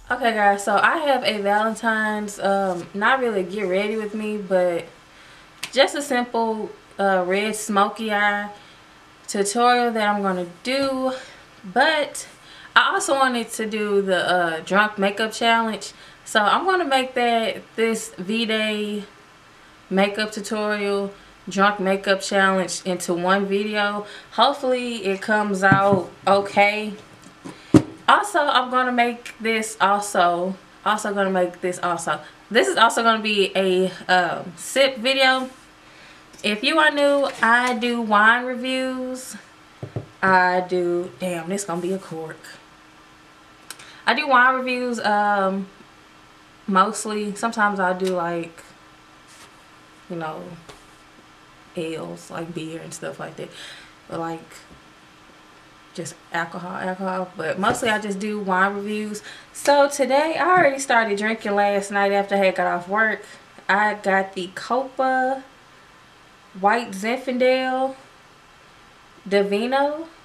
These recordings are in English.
Okay guys, so I have a Valentine's, not really get ready with me, but just a simple red smoky eye tutorial that I'm going to do. But I also wanted to do the drunk makeup challenge. So I'm going to make this V-Day makeup tutorial, drunk makeup challenge into one video. Hopefully it comes out okay. Also, I'm gonna make this also. This is also gonna be a sip video. If you are new, I do wine reviews. Damn, this gonna be a cork. I do wine reviews mostly. Sometimes I do like, you know, ales, like beer and stuff like that. But like just alcohol, but mostly I just do wine reviews. So today, I already started drinking last night after I had got off work. I got the Copa White Zinfandel Divino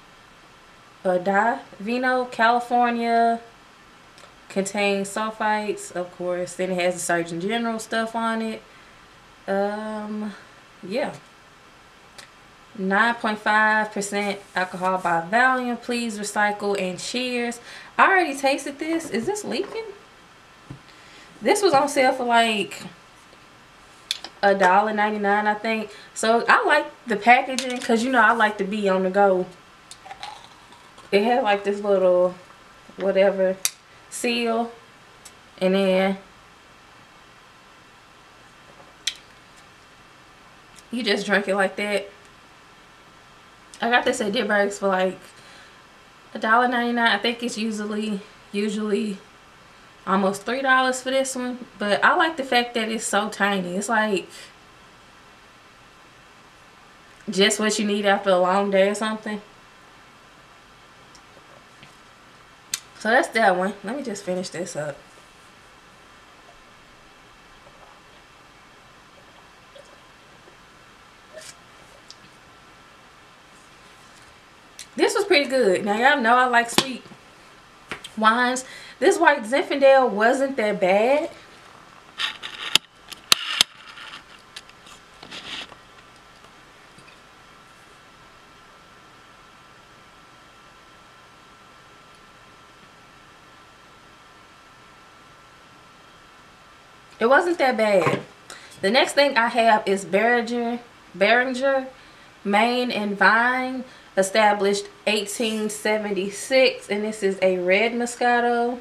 California. Contains sulfites, of course. Then it has the Surgeon General stuff on it. Yeah. 9.5% alcohol by volume. Please recycle and cheers. I already tasted this. Is this leaking? This was on sale for like $1.99, I think. So I like the packaging because, you know, I like to be on the go. It had like this little whatever seal, and then you just drink it like that. I got this at Dierbergs for like $1.99. I think it's usually almost $3 for this one. But I like the fact that it's so tiny. It's like just what you need after a long day or something. So that's that one. Let me just finish this up. This was pretty good. Now y'all know I like sweet wines. This White Zinfandel wasn't that bad. It wasn't that bad. The next thing I have is Beringer Maine and Vine, established 1876, and this is a red Moscato.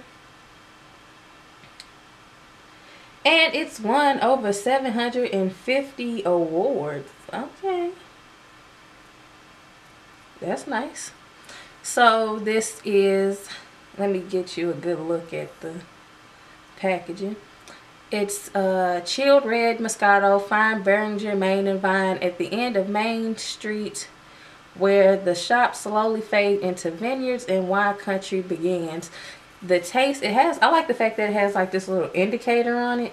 And it's won over 750 awards. Okay. That's nice. So this is, let me get you a good look at the packaging. It's chilled red Moscato, fine Beringer, Maine and Vine at the end of Main Street, where the shops slowly fade into vineyards and wine country begins. The taste, it has, I like the fact that it has like this little indicator on it.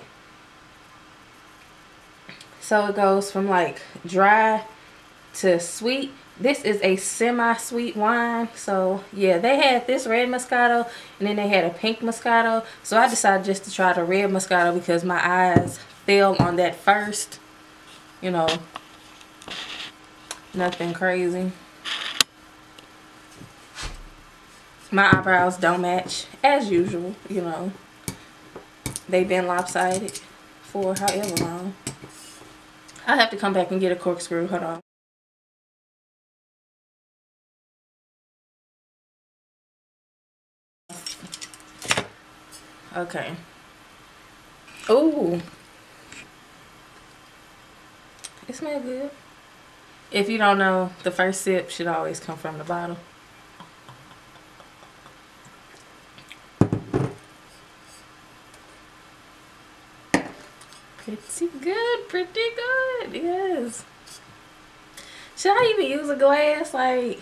So it goes from like dry to sweet. This is a semi-sweet wine. So yeah, they had this red Moscato and then they had a pink Moscato. So I decided just to try the red Moscato because my eyes fell on that first. You know, nothing crazy. My eyebrows don't match as usual, you know. They've been lopsided for however long. I'll have to come back and get a corkscrew. Hold on. Okay. Ooh. It smells good. If you don't know, the first sip should always come from the bottle. Pretty good, pretty good, yes. Should I even use a glass? Like,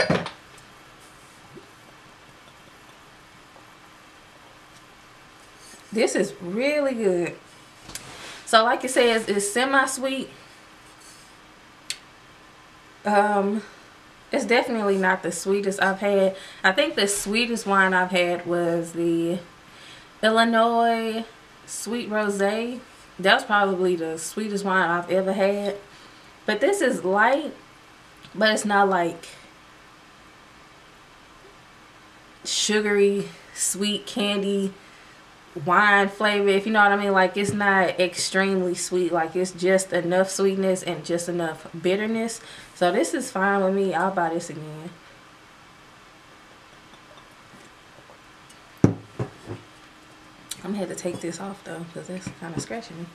this is really good. So like it says, it's semi-sweet. It's definitely not the sweetest I've had. I think the sweetest wine I've had was the Illinois Sweet Rosé. That was probably the sweetest wine I've ever had. But this is light, but it's not like sugary, sweet candy wine flavor, if you know what I mean. Like, it's not extremely sweet. Like, it's just enough sweetness and just enough bitterness. So this is fine with me. I'll buy this again. I'm gonna have to take this off though, because it's kind of scratching me.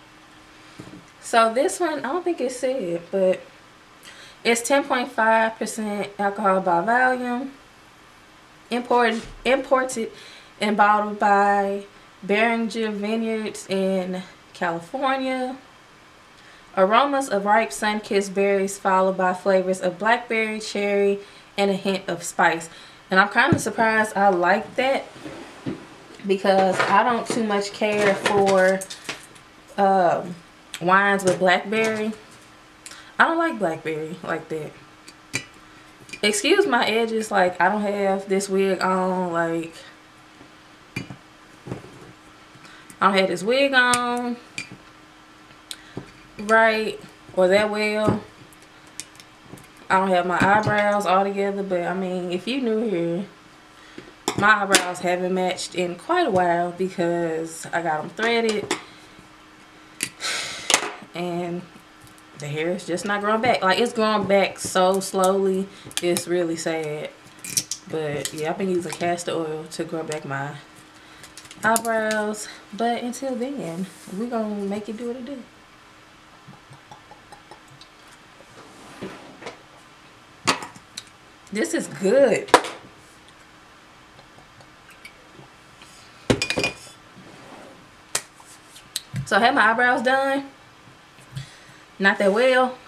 So this one, I don't think it said, but it's 10.5% alcohol by volume. Imported and bottled by Beringer Vineyards in California. Aromas of ripe sun-kissed berries followed by flavors of blackberry, cherry, and a hint of spice. And I'm kind of surprised I like that, because I don't too much care for wines with blackberry. I don't like blackberry like that. Excuse my edges, like I don't have this wig on, like I don't have this wig on right or that well. I don't have my eyebrows all together, but I mean, if you new here, my eyebrows haven't matched in quite a while because I got them threaded and the hair is just not growing back. Like, it's growing back so slowly, it's really sad. But yeah, I've been using castor oil to grow back my eyebrows, but until then, we're gonna make it do what it do. This is good. So I had my eyebrows done. Not that well.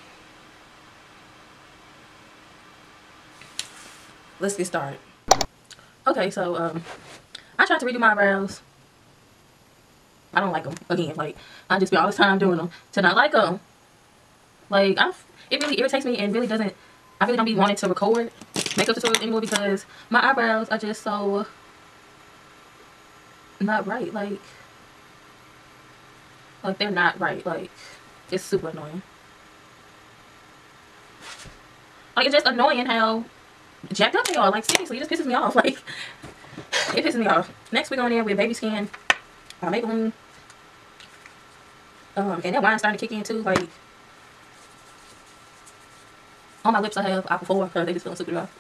Let's get started. Okay, so I tried to redo my eyebrows. I don't like them. Again, like, I just spend all this time doing them to not like them. Like, it really irritates me and really doesn't. I really don't be wanting to record makeup tutorials anymore because my eyebrows are just so not right. Like they're not right. Like, it's super annoying. Like, it's just annoying how jacked up they are. Like, seriously, it just pisses me off. Like, it pisses me off. Next, we're going in with Baby Skin by Maybelline. And that wine's starting to kick in too. Like, on my lips I have Apple 4 because they just feeling super dry.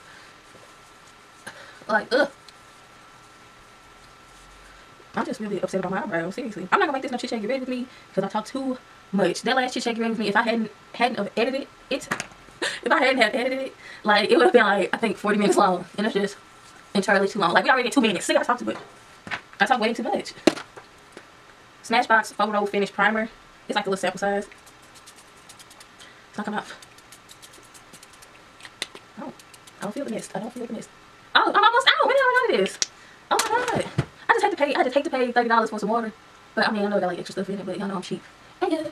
Like, ugh. I'm just really upset about my eyebrows, seriously. I'm not gonna make this no chit chat get ready with me because I talk too much. That last chit chat get ready with me, if I hadn't have edited it, if I hadn't have edited it, like, it would have been like, I think 40 minutes long, and it's just entirely too long. Like, we already at 2 minutes. See, I talk too much. I talk way too much. Smashbox Photo Finish Primer. It's like a little sample size. It's not coming off. Oh, I don't feel the mist. I don't feel the mist. Oh, I'm almost out. When did I know this? Oh my god. I just hate to pay $30 for some water. But I mean, I know I got like extra stuff in it, but y'all know I'm cheap. I guess.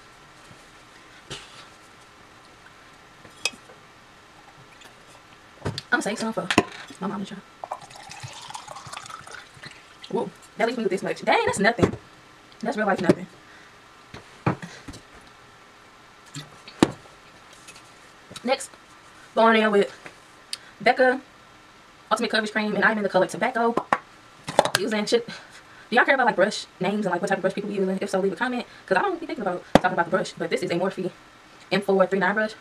I'm gonna save some for my mom to try. Whoa, that leaves me with this much. Dang, that's nothing. That's real life nothing. Next, going in with Becca Ultimate Coverage Cream, and I'm in the color Tobacco. Using shit. Do y'all care about like brush names and like what type of brush people be using? If so, leave a comment, because I don't be thinking about talking about the brush. But this is a Morphe M439 brush.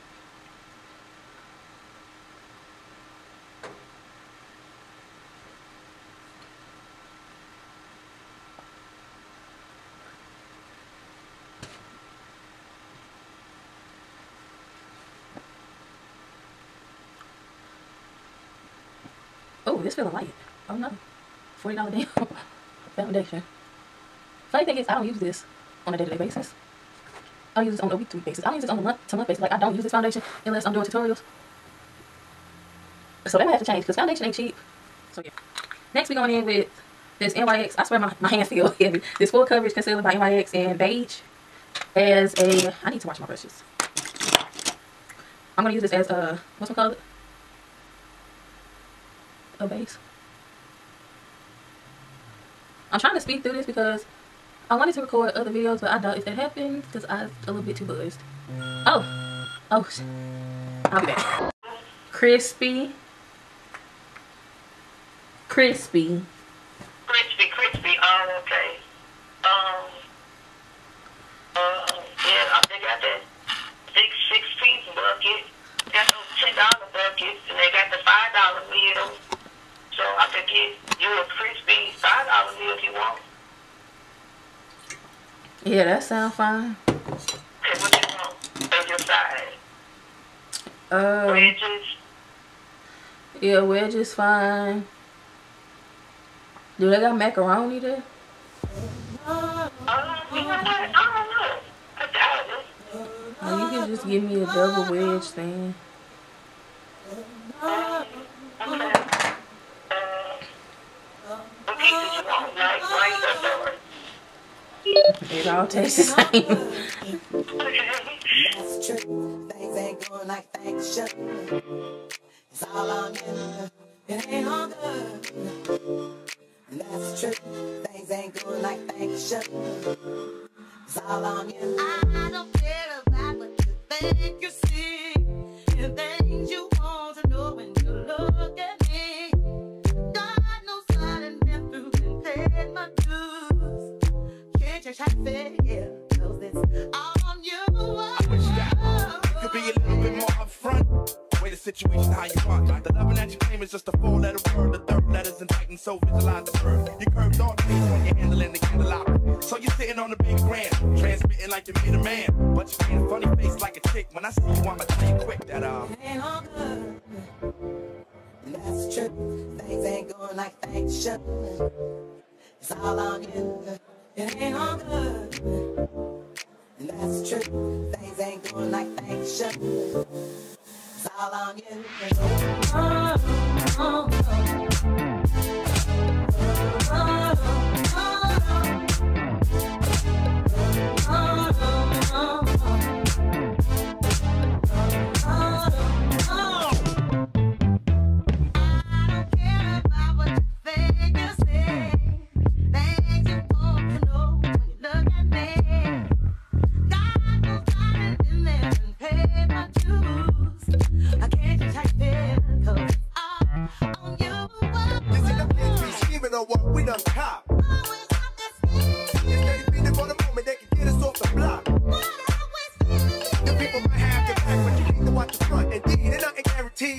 Oh, this feeling light. Oh no. $40 damn foundation. Funny thing is, I don't use this on a day-to-day basis. I don't use this on a week-to-week basis. I don't use this on a month-to-month basis. Like, I don't use this foundation unless I'm doing tutorials. So that might have to change because foundation ain't cheap. So yeah. Next, we're going in with this NYX. I swear my hands feel heavy. This full coverage concealer by NYX in beige. As a, I need to wash my brushes. I'm gonna use this as a, what's it called? A base. I'm trying to speed through this because I wanted to record other videos, but I doubt if that happens because I'm a little bit too buzzed. Oh, I'll be back. Crispy. Crispy. Oh, okay. Yeah, they got that 6-piece bucket. Got those $10 buckets, and they got the $5 meal. So I could get you a crispy $5 meal if you want. Yeah, that sounds fine. Okay, what you want on your side? Wedges? Yeah, wedges fine. Do they got macaroni there? You know what? I don't know. I doubt it. Oh, you can just give me a double wedge thing. Okay. What pieces you want? Like white or dark? It all tastes the same. That's true. Things ain't going like things should. It's all on you. It ain't all good. That's true. Things ain't going like things should. It's all on you. I don't care about what you think you see. The things you want to know when you look at me. God knows I done been through and paid my dues. Can't you try to figure? Cause it's all on you. I wish that you could be a little bit more upfront. Way the situation how you want. The loving that you claim is just a 4-letter word. The third letter's inviting, so visualize the bird. You curved all the things when you're handling the candelabra. So you're sitting on the big grand, transmitting like you made a man. But you made a funny face like a chick. When I see you, I'ma tell you quick that It ain't all good. That's true. Things ain't going like things should. It's all on you. It ain't all good. That's true. Things ain't going like things should. It's all on you. we done cop. It's 30 feet for the moment, they can get us off the block. The people might have your back, but you need to watch the front. Indeed, and nothing guaranteed.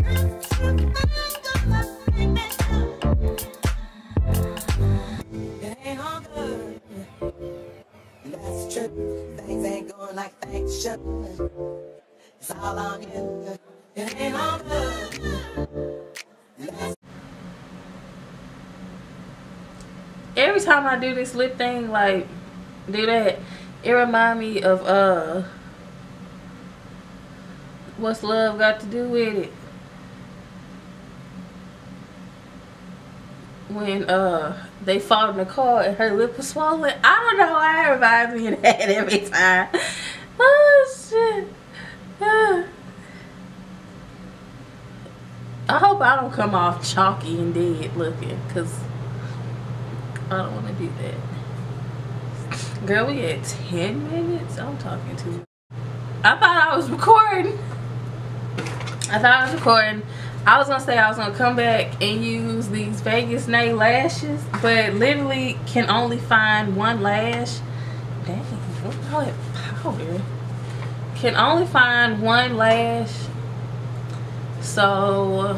It ain't all good. That's true. Things ain't going like things should. It's all on you. It ain't all good. Every time I do this lip thing, like, do that, it remind me of, What's Love Got to Do With It? When, they fought in the car and her lip was swollen. I don't know why it reminds me of that every time. Oh, shit. I hope I don't come off chalky and dead looking, because I don't want to do that. Girl, we at 10 minutes? I'm talking to you. I thought I was recording. I was going to say I was going to come back and use these Vegas nail lashes, but literally can only find one lash. Dang, what do you call it? Powder. Can only find one lash. So,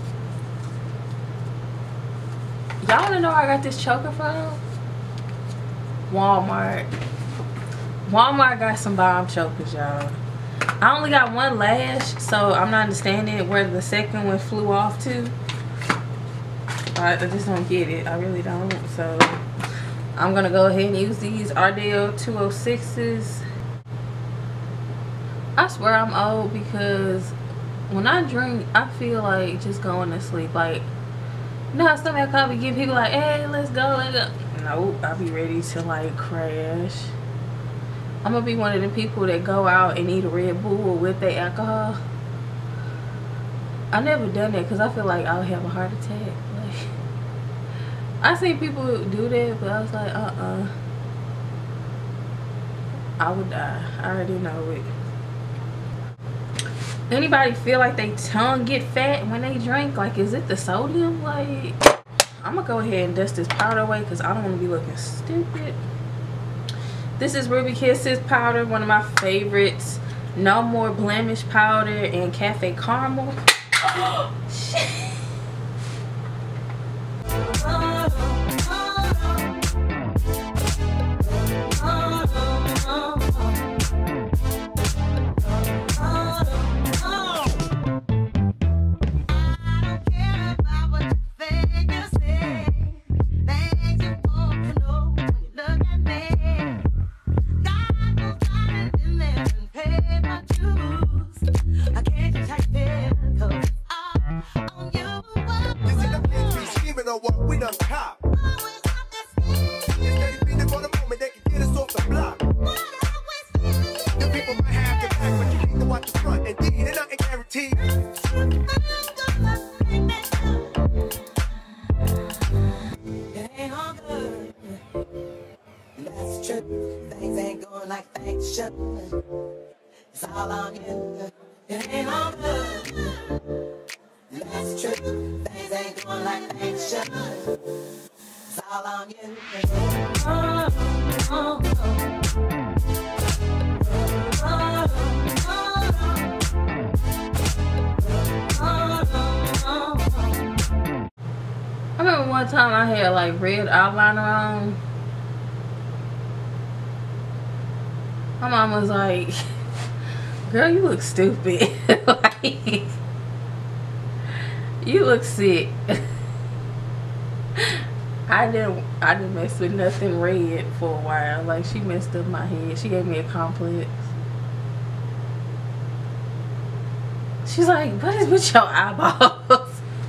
y'all want to know where I got this choker from? Walmart. Walmart got some bomb chokers, y'all. I only got one lash, so I'm not understanding where the second one flew off to. I just don't get it. I really don't. So I'm gonna go ahead and use these Ardell 206s. I swear I'm old because when I drink, I feel like just going to sleep. Like, you know how some of coffee give people like, hey, let's go. Nope, I'll be ready to like crash. I'm gonna be one of the people that go out and eat a Red Bull with their alcohol. I never done that because I feel like I'll have a heart attack. Like, I seen people do that, but I was like, I would die. I already know it. Anybody feel like they tongue get fat when they drink? Like, is it the sodium? Like, I'm gonna go ahead and dust this powder away because I don't want to be looking stupid. This is Ruby Kisses powder, one of my favorites. No More Blemish powder and Cafe Caramel. Oh, shit. Things ain't going like things should. It's all on you. It ain't all good. That's true. Things ain't going like things should. It's all on you. I remember one time I had like red eyeliner on. My mom was like, girl, you look stupid. Like, you look sick. I didn't mess with nothing red for a while. Like, she messed up my head. She gave me a complex. She's like, what is with your eyeballs?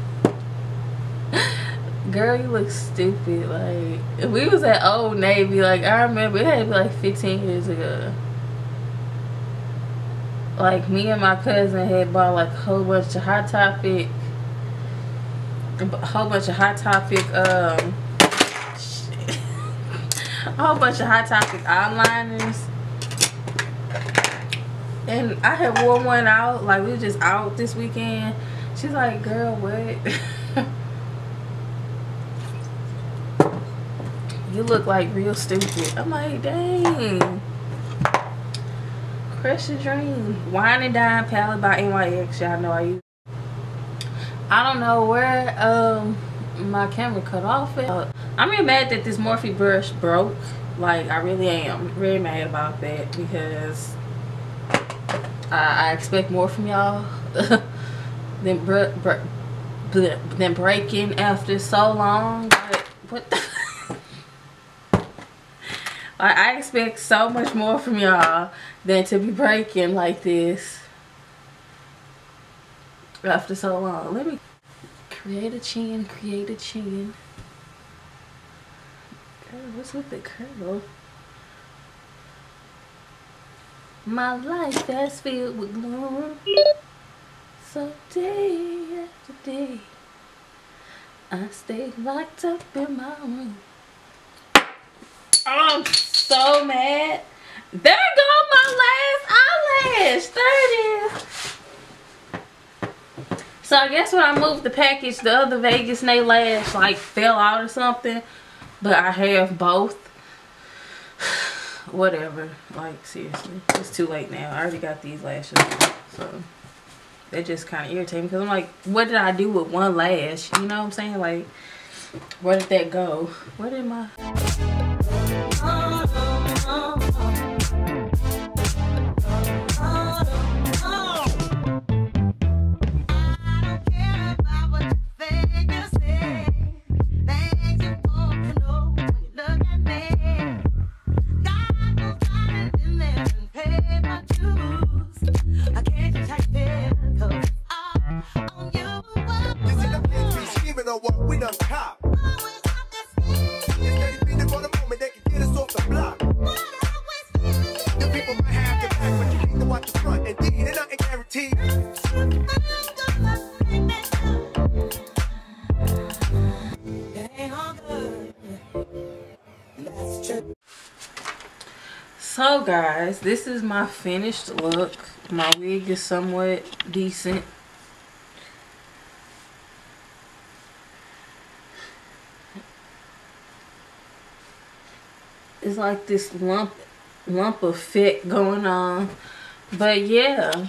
Girl, you look stupid. Like, we was at Old Navy. Like, I remember it had to be like 15 years ago. Like, me and my cousin had bought like a whole bunch of Hot Topic, a whole bunch of Hot Topic eyeliners. And I had worn one out. Like, we were just out this weekend. She's like, girl, what? You look like real stupid. I'm like, dang. Crush your dream. Wine and Dine palette by NYX. Y'all know I use. I don't know where my camera cut off at. I'm really mad that this Morphe brush broke. Like, I really am. Really mad about that because I expect more from y'all than breaking after so long. But what the like, I expect so much more from y'all than to be breaking like this after so long. Let me create a chin, create a chin. Girl, what's with the curl? My life is filled with glory. So day after day, I stay locked up in my room. I'm so mad. There go my last eyelash. There it is. So I guess when I moved the package, the other Vegas nail lash like fell out or something. But I have both. Whatever. Like, seriously. It's too late now. I already got these lashes. So they just kind of irritate me because I'm like, what did I do with one lash? You know what I'm saying? Like, where did that go? Where did my... What we done cop. It's 30 feet for the So guys, this is my finished look. My wig is somewhat decent. It's like this lump effect going on. But yeah.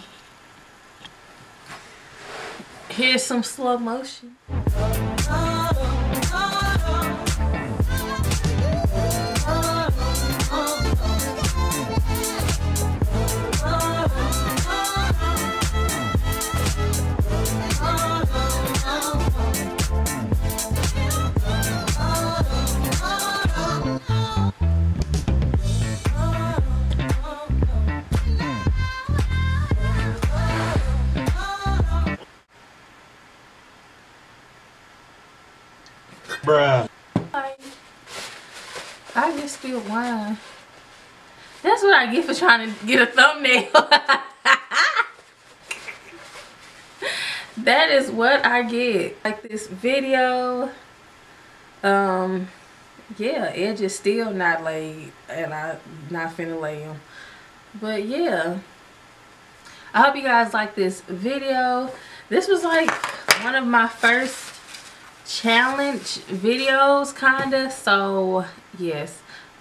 Here's some slow motion. Bruh. I just spilled wine. That's what I get for trying to get a thumbnail. That is what I get. Like this video. Yeah, edge is still not laid. And I'm not finna lay them. But yeah. I hope you guys like this video. This was like one of my first challenge videos kinda, so yes.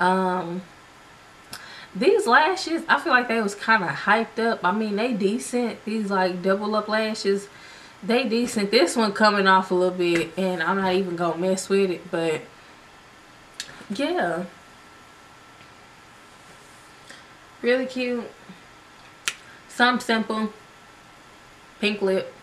These lashes, I feel like they was kind of hyped up. I mean, they decent. These like double up lashes, they decent. This one coming off a little bit, and I'm not even gonna mess with it, but yeah, really cute. Something simple. Pink lip.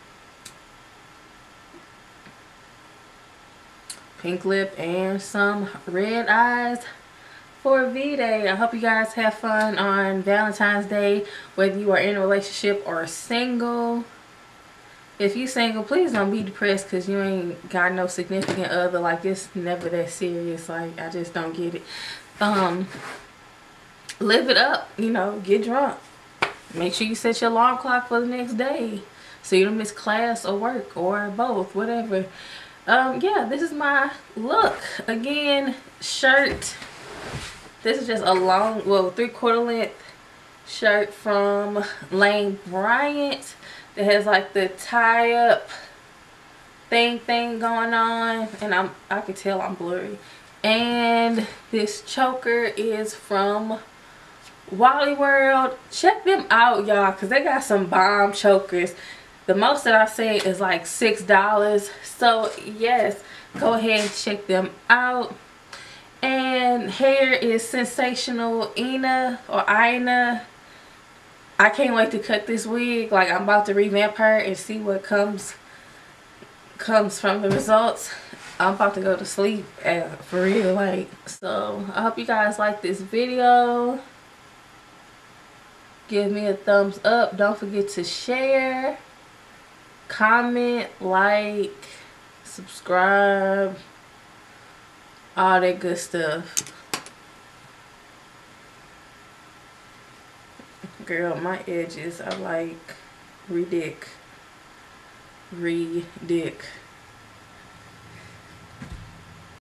Pink lip and some red eyes for V-Day. I hope you guys have fun on Valentine's Day, whether you are in a relationship or single. If you single, please don't be depressed because you ain't got no significant other. Like, it's never that serious. Like, I just don't get it. Live it up, you know, get drunk. Make sure you set your alarm clock for the next day so you don't miss class or work or both, whatever. Yeah, this is my look. Again, shirt. This is just a long, well, 3/4 length shirt from Lane Bryant that has like the tie up thing going on, and I can tell I'm blurry. And this choker is from Wally World. Check them out, y'all, because they got some bomb chokers. The most that I say is like $6. So yes, go ahead and check them out. And hair is Sensational Ina or Ina. I can't wait to cut this wig. Like, I'm about to revamp her and see what comes from the results. I'm about to go to sleep for real, like. So I hope you guys like this video. Give me a thumbs up. Don't forget to share, comment, like, subscribe, all that good stuff. Girl, my edges are like ridic.